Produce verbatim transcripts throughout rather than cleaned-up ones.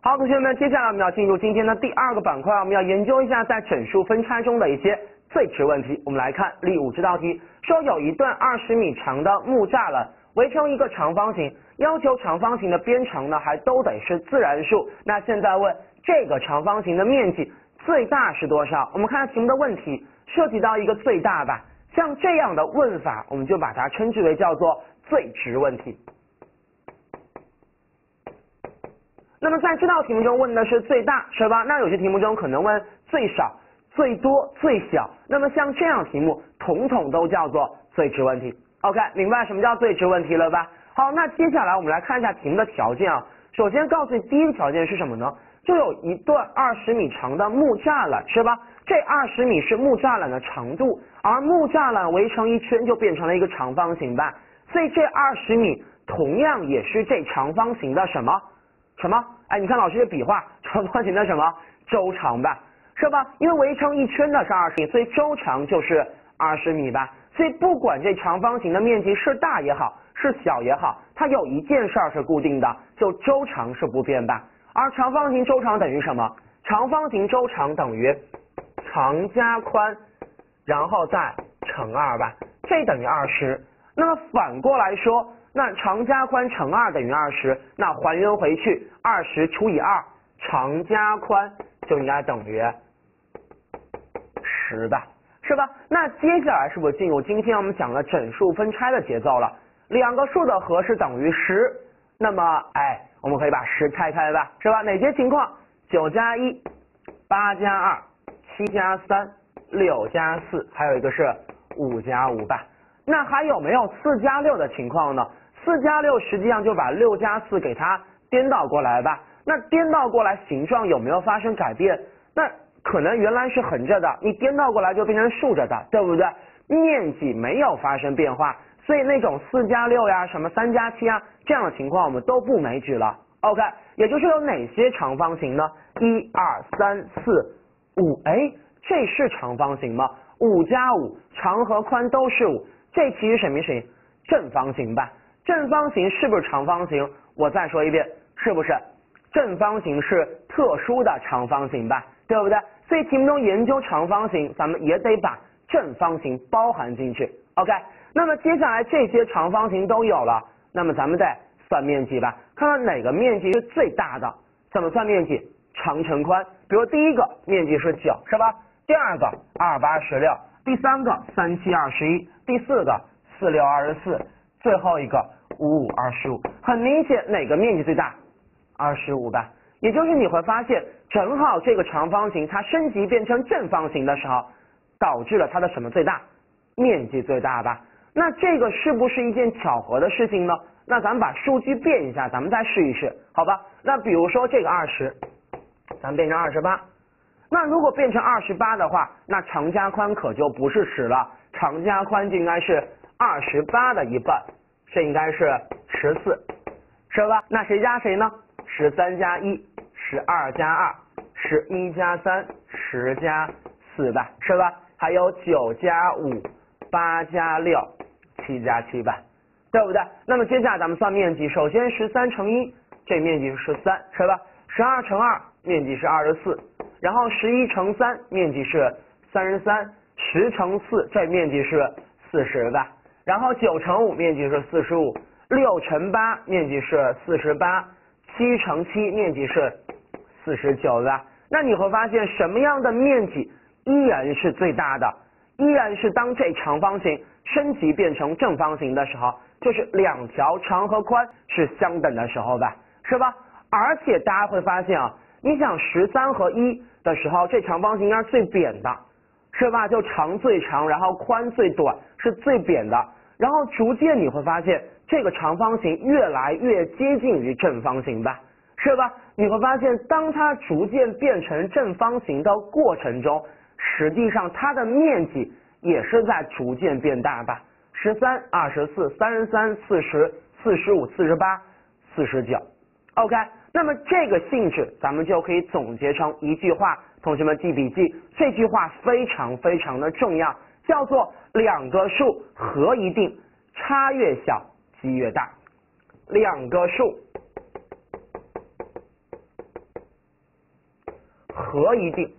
好，同学们，接下来我们要进入今天的第二个板块，我们要研究一下在整数分拆中的一些最值问题。我们来看例五这道题，说有一段二十米长的木栅栏围成一个长方形，要求长方形的边长呢还都得是自然数。那现在问这个长方形的面积最大是多少？我们看题目的问题涉及到一个最大吧，像这样的问法，我们就把它称之为叫做最值问题。那么在这道题目中问的是最大，是吧？那有些题目中可能问最少、最多、最小，那么像这样题目统统都叫做最值问题。OK， 明白什么叫最值问题了吧？好，那接下来我们来看一下题目的条件啊。首先告诉你第一个条件是什么呢？就有一段二十米长的木栅栏，是吧？这二十米是木栅栏的长度，而木栅栏围成一圈就变成了一个长方形吧，所以这二十米同样也是这长方形的什么？什么？哎，你看老师这笔画，长方形的什么周长吧，是吧？因为围成一圈的是二十米，所以周长就是二十米吧。所以不管这长方形的面积是大也好，是小也好，它有一件事儿是固定的，就周长是不变吧。而长方形周长等于什么？长方形周长等于长加宽，然后再乘二吧，这等于二十。那么反过来说，那长加宽乘二等于二十，那还原回去，二十除以二，长加宽就应该等于十吧，是吧？那接下来是不是进入今天我们讲的整数分拆的节奏了？两个数的和是等于十，那么哎，我们可以把十拆开吧，是吧？哪些情况？九加一，八加二，七加三，六加四，还有一个是五加五吧。那还有没有四加六的情况呢？四加六实际上就把六加四给它颠倒过来吧。那颠倒过来形状有没有发生改变？那可能原来是横着的，你颠倒过来就变成竖着的，对不对？面积没有发生变化，所以那种四加六呀，什么三加七啊，这样的情况我们都不枚举了。OK， 也就是有哪些长方形呢？一二三四五，哎，这是长方形吗？五加五，长和宽都是五，这其实什么形？正方形吧。正方形是不是长方形？我再说一遍，是不是？正方形是特殊的长方形吧，对不对？所以题目中研究长方形，咱们也得把正方形包含进去。OK， 那么接下来这些长方形都有了，那么咱们再算面积吧，看看哪个面积是最大的。怎么算面积？长乘宽。比如第一个面积是九，是吧？第二个二八十六，第三个三七二十一，第四个四六二十四，最后一个五五二十五。很明显哪个面积最大？二十五吧。也就是你会发现，正好这个长方形它升级变成正方形的时候，导致了它的什么最大？面积最大吧。那这个是不是一件巧合的事情呢？那咱们把数据变一下，咱们再试一试，好吧？那比如说这个二十，咱们变成二十八。那如果变成二十八的话，那长加宽可就不是十了，长加宽就应该是二十八的一半，这应该是十四，是吧？那谁加谁呢？十三加一，十二加二，十一加三，十加四吧，是吧？还有九加五，八加六，七加七吧，对不对？那么接下来咱们算面积，首先十三乘一，这面积是十三，是吧？十二乘二，面积是二十四，然后十一乘三，面积是三十三，十乘四，这面积是四十吧，然后九乘五，面积是四十五，六乘八，面积是四十八，七乘七，面积是四十九吧。那你会发现什么样的面积依然是最大的？依然是当这长方形升级变成正方形的时候，就是两条长和宽是相等的时候吧，是吧？而且大家会发现啊，你想十三和一的时候，这长方形应该是最扁的，是吧？就长最长，然后宽最短，是最扁的。然后逐渐你会发现，这个长方形越来越接近于正方形吧，是吧？你会发现，当它逐渐变成正方形的过程中，实际上它的面积也是在逐渐变大吧。十三、二十四、三十三、四十、四十五、四十八、四十九。OK， 那么这个性质咱们就可以总结成一句话，同学们记笔记，这句话非常非常的重要，叫做两个数和一定，差越小积越大。两个数和一定，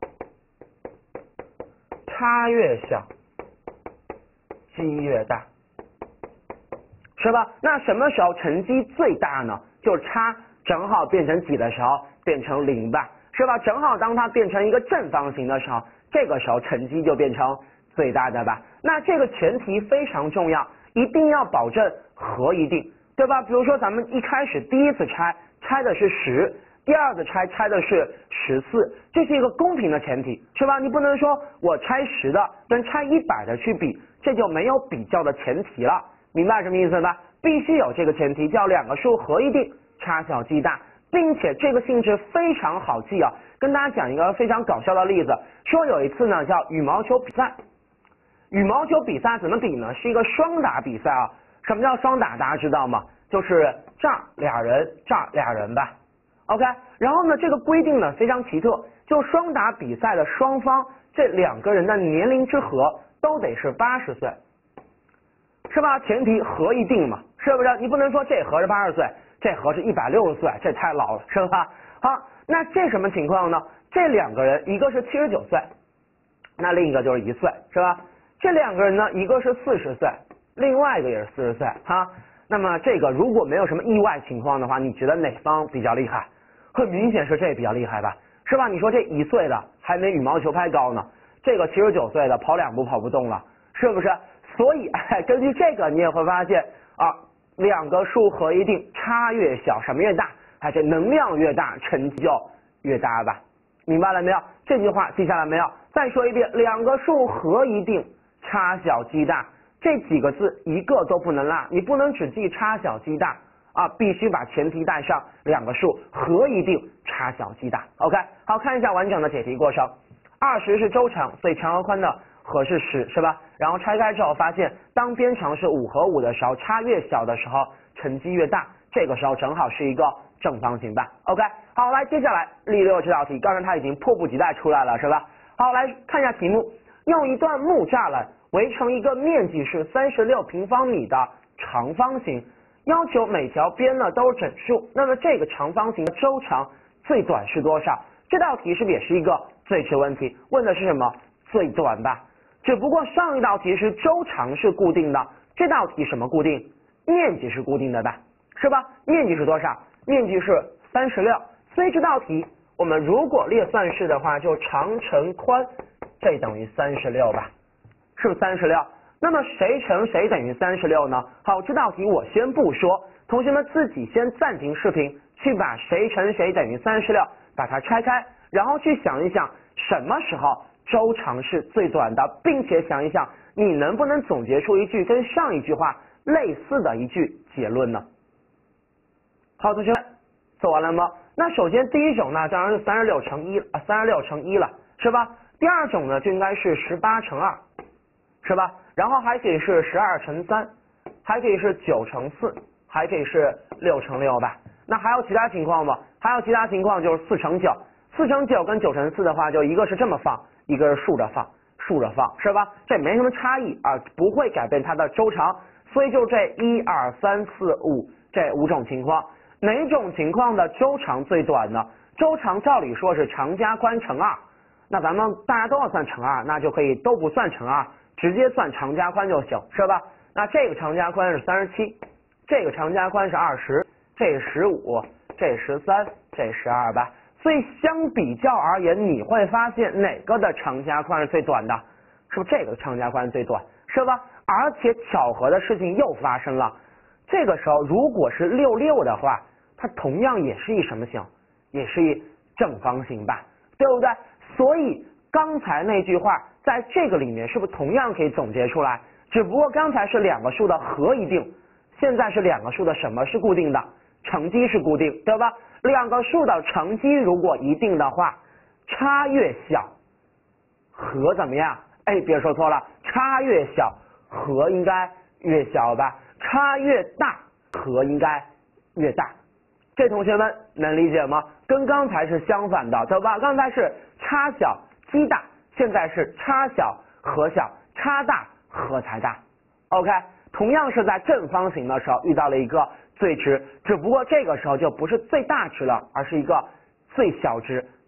差越小，积越大，是吧？那什么时候乘积最大呢？就差正好变成几的时候，变成零吧，是吧？正好当它变成一个正方形的时候，这个时候乘积就变成最大的吧。那这个前提非常重要，一定要保证和一定，对吧？比如说咱们一开始第一次拆，拆的是十，第二次拆拆的是十四，这是一个公平的前提，是吧？你不能说我拆十的跟拆一百的去比，这就没有比较的前提了，明白什么意思吧？必须有这个前提，叫两个数和一定，差小积大，并且这个性质非常好记啊。跟大家讲一个非常搞笑的例子，说有一次呢叫羽毛球比赛，羽毛球比赛怎么比呢？是一个双打比赛啊。什么叫双打？大家知道吗？就是这儿俩人，这儿俩人吧。OK， 然后呢，这个规定呢非常奇特，就双打比赛的双方这两个人的年龄之和都得是八十岁，是吧？前提和一定嘛，是不是？你不能说这和是八十岁，这和是一百六十岁，这太老了，是吧？好，那这什么情况呢？这两个人一个是七十九岁，那另一个就是一岁，是吧？这两个人呢，一个是四十岁，另外一个也是四十岁，哈。那么这个如果没有什么意外情况的话，你觉得哪方比较厉害？很明显是这比较厉害吧，是吧？你说这一岁的还没羽毛球拍高呢，这个七十九岁的跑两步跑不动了，是不是？所以哎，根据这个你也会发现啊，两个数和一定，差越小，什么越大？哎，这能量越大，成绩就越大吧？明白了没有？这句话记下来没有？再说一遍，两个数和一定，差小积大，这几个字一个都不能落，你不能只记差小积大啊，必须把前提带上，两个数和一定，差小积大。OK， 好，看一下完整的解题过程。二十是周长，所以长和宽的和是十，是吧？然后拆开之后发现，当边长是五和五的时候，差越小的时候，乘积越大，这个时候正好是一个正方形吧。OK， 好，来接下来例六这道题，刚才它已经迫不及待出来了，是吧？好，来看一下题目，用一段木栅栏围成一个面积是三十六平方米的长方形，要求每条边呢都是整数，那么这个长方形的周长最短是多少？这道题是不是也是一个最值问题？问的是什么？最短吧。只不过上一道题是周长是固定的，这道题什么固定？面积是固定的吧，是吧？面积是多少？面积是三十六，所以这道题我们如果列算式的话，就长乘宽，这等于三十六吧，是不是三十六？那么谁乘谁等于三十六呢？好，这道题我先不说，同学们自己先暂停视频，去把谁乘谁等于三十六把它拆开，然后去想一想什么时候周长是最短的，并且想一想你能不能总结出一句跟上一句话类似的一句结论呢？好，同学们做完了吗？那首先第一种呢，当然是三十六乘一啊，三十六乘一了，是吧？第二种呢，就应该是十八乘二，是吧？然后还可以是十二乘三，还可以是九乘四，还可以是六乘六吧。那还有其他情况吗？还有其他情况就是四乘九，四乘九跟九乘四的话，就一个是这么放，一个是竖着放，竖着放，是吧？这没什么差异啊，不会改变它的周长，所以就这一二三四五这五种情况，哪种情况的周长最短呢？周长照理说是长加宽乘二，那咱们大家都要算乘二，那就可以都不算乘二，直接算长加宽就行，是吧？那这个长加宽是三十七，这个长加宽是二十，这是十五，这十三，这十二吧。所以相比较而言，你会发现哪个的长加宽是最短的？是不是这个长加宽最短，是吧？而且巧合的事情又发生了，这个时候如果是六六的话，它同样也是一什么形？也是一正方形吧，对不对？所以刚才那句话在这个里面是不是同样可以总结出来？只不过刚才是两个数的和一定，现在是两个数的什么是固定的？乘积是固定，对吧？两个数的乘积如果一定的话，差越小，和怎么样？哎，别说错了，差越小，和应该越小吧？差越大，和应该越大。这同学们能理解吗？跟刚才是相反的，对吧？刚才是差小积大，现在是差小和小，差大和才大。OK， 同样是在正方形的时候遇到了一个最值，只不过这个时候就不是最大值了，而是一个最小值。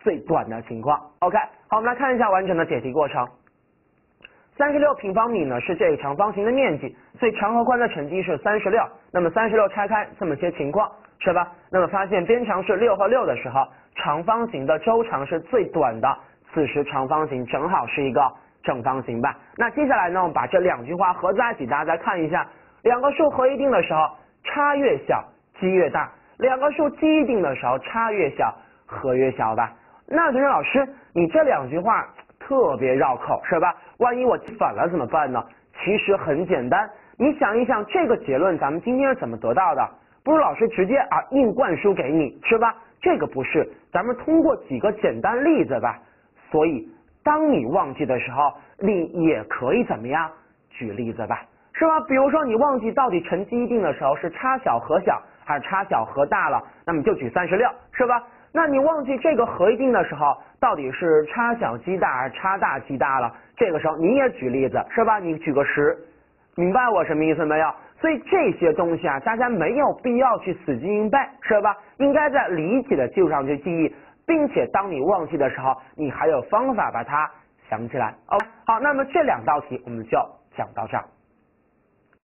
最短的情况。OK， 好，我们来看一下完整的解题过程。三十六平方米呢是这个长方形的面积，所以长和宽的乘积是三十六。那么三十六拆开这么些情况是吧？那么发现边长是六和六的时候，长方形的周长是最短的，此时长方形正好是一个正方形吧。那接下来呢，我们把这两句话合在一起，大家再看一下，两个数合一定的时候，差越小积越大；两个数积一定的时候，差越小和越小吧。那同学老师，你这两句话特别绕口是吧？万一我记反了怎么办呢？其实很简单，你想一想这个结论咱们今天是怎么得到的？不是老师直接啊硬灌输给你是吧？这个不是，咱们通过几个简单例子吧。所以当你忘记的时候，你也可以怎么样举例子吧，是吧？比如说你忘记到底乘积一定的时候是差小和小还是差小和大了，那么就举三十六是吧？那你忘记这个合一定的时候到底是差小积大还是差大积大了，这个时候你也举例子是吧？你举个十，明白我什么意思没有？所以这些东西啊，大家没有必要去死记硬背是吧？应该在理解的基础上去记忆，并且当你忘记的时候，你还有方法把它想起来。OK， 好，那么这两道题我们就讲到这儿。